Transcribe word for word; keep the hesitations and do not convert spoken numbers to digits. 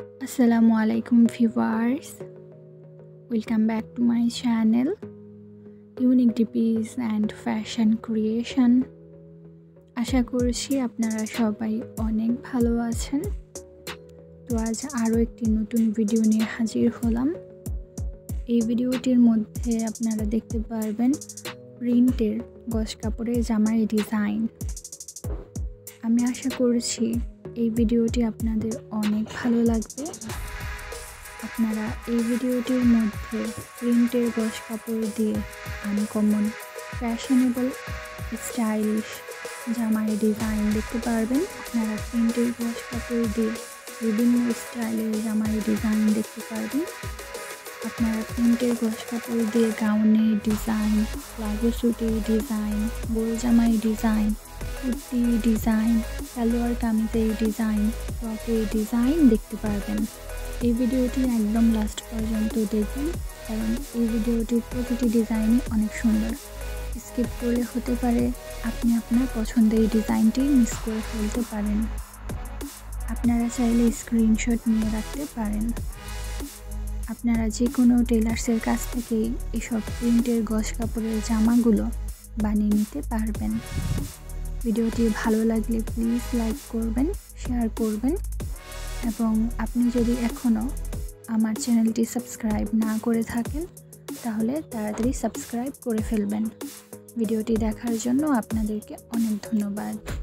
Assalamu alaikum viewers, welcome back to my channel Unique Dippies and Fashion Creation. আশা করছি আপনারা সবাই অনেক ভালো আছেন। তো আজ আরও একটি নতুন ভিডিও নিয়ে হাজির হলাম। এই ভিডিওটির মধ্যে আপনারা দেখতে পারবেন প্রিন্টের গস কাপড়ের জামার ডিজাইন। আমি আশা করছি এই ভিডিওটি আপনাদের অনেক ভালো লাগবে। আপনারা এই ভিডিওটির মধ্যে প্রিন্টের গস কাপড় দিয়ে আনকমন ফ্যাশনেবল স্টাইলিশ জামার ডিজাইন দেখতে পারবেন। আপনারা প্রিন্টের গস কাপড় দিয়ে বিভিন্ন স্টাইলের জামার ডিজাইন দেখতে পারবেন। আপনারা প্রিন্টের গস কাপড় দিয়ে গাউনের ডিজাইন, প্লাজো স্যুটের ডিজাইন, গোল জামার ডিজাইন, কুর্তির ডিজাইন, সালোয়ার কামিজের ডিজাইন, ফ্রকের ডিজাইন দেখতে পারবেন। এই ভিডিওটি একদম লাস্ট পর্যন্ত দেখবেন, কারণ এই ভিডিওটির প্রতিটি ডিজাইনই অনেক সুন্দর। স্কিপ করলে হতে পারে আপনি আপনার পছন্দের ডিজাইনটি মিস করে ফেলতে পারেন। আপনারা চাইলে স্ক্রিনশট নিয়ে রাখতে পারেন। আপনারা যে কোনো টেলার্সের কাছ থেকেই এসব প্রিন্টের গস কাপড়ের জামাগুলো বানিয়ে নিতে পারবেন। ভিডিওটি ভালো লাগলে প্লিজ লাইক করবেন, শেয়ার করবেন এবং আপনি যদি এখনও আমার চ্যানেলটি সাবস্ক্রাইব না করে থাকেন তাহলে তাড়াতাড়ি সাবস্ক্রাইব করে ফেলবেন। ভিডিওটি দেখার জন্য আপনাদেরকে অনেক ধন্যবাদ।